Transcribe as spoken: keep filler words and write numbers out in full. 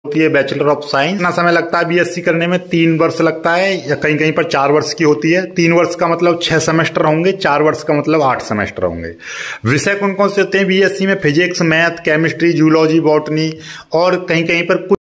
होती है bachelor of science. कितना समय लगता है बीएससी करने में? तीन वर्ष लगता है या कहीं कहीं पर चार वर्ष की होती है। तीन वर्ष का मतलब छह सेमेस्टर होंगे, चार वर्ष का मतलब आठ सेमेस्टर होंगे। विषय कौन कौन से होते हैं बीएससी में? Physics, math, chemistry, zoology, botany और कहीं कहीं पर कुछ